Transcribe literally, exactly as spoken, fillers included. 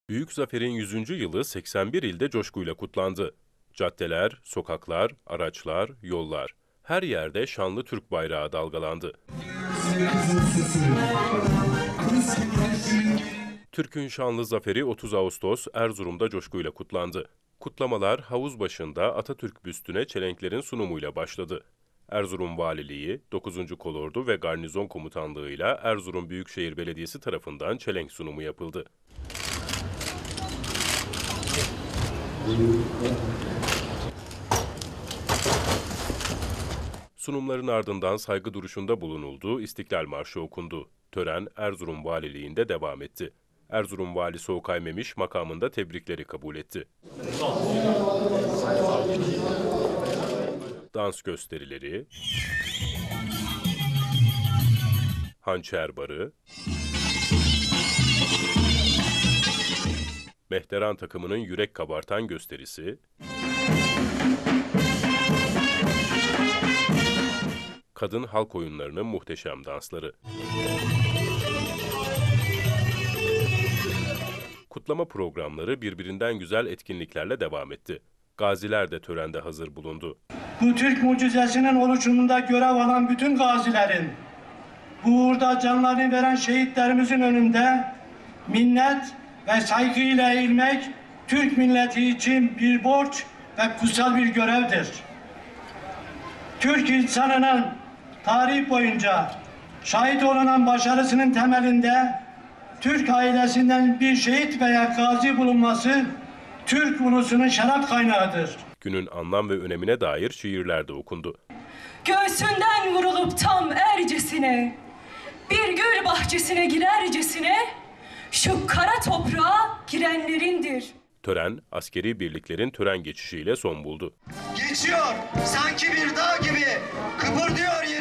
Büyük Zafer'in yüzüncü yılı seksen bir ilde coşkuyla kutlandı. Caddeler, sokaklar, araçlar, yollar, her yerde şanlı Türk bayrağı dalgalandı. Türk'ün şanlı zaferi otuz Ağustos Erzurum'da coşkuyla kutlandı. Kutlamalar havuz başında Atatürk büstüne çelenklerin sunumuyla başladı. Erzurum Valiliği, dokuzuncu Kolordu ve Garnizon Komutanlığı'yla Erzurum Büyükşehir Belediyesi tarafından çelenk sunumu yapıldı. Sunumların ardından saygı duruşunda bulunuldu, İstiklal Marşı okundu. Tören Erzurum Valiliği'nde devam etti. Erzurum Valisi Okay Memiş makamında tebrikleri kabul etti. Dans gösterileri, hançer barı, Mehteran takımının yürek kabartan gösterisi, kadın halk oyunlarının muhteşem dansları. Kutlama programları birbirinden güzel etkinliklerle devam etti. Gaziler de törende hazır bulundu. Bu Türk mucizesinin oluşumunda görev alan bütün gazilerin, bu uğurda canlarını veren şehitlerimizin önünde minnet ve saygıyla eğilmek Türk milleti için bir borç ve kutsal bir görevdir. Türk insanının tarih boyunca şahit olunan başarısının temelinde Türk ailesinden bir şehit veya gazi bulunması Türk ulusunun şeref kaynağıdır. Günün anlam ve önemine dair şiirler de okundu. Göğsünden vurulup tam ercesine, bir gül bahçesine girercesine, şu kara toprağa girenlerindir. Tören, askeri birliklerin tören geçişiyle son buldu. Geçiyor sanki bir dağ gibi, kıpırdıyor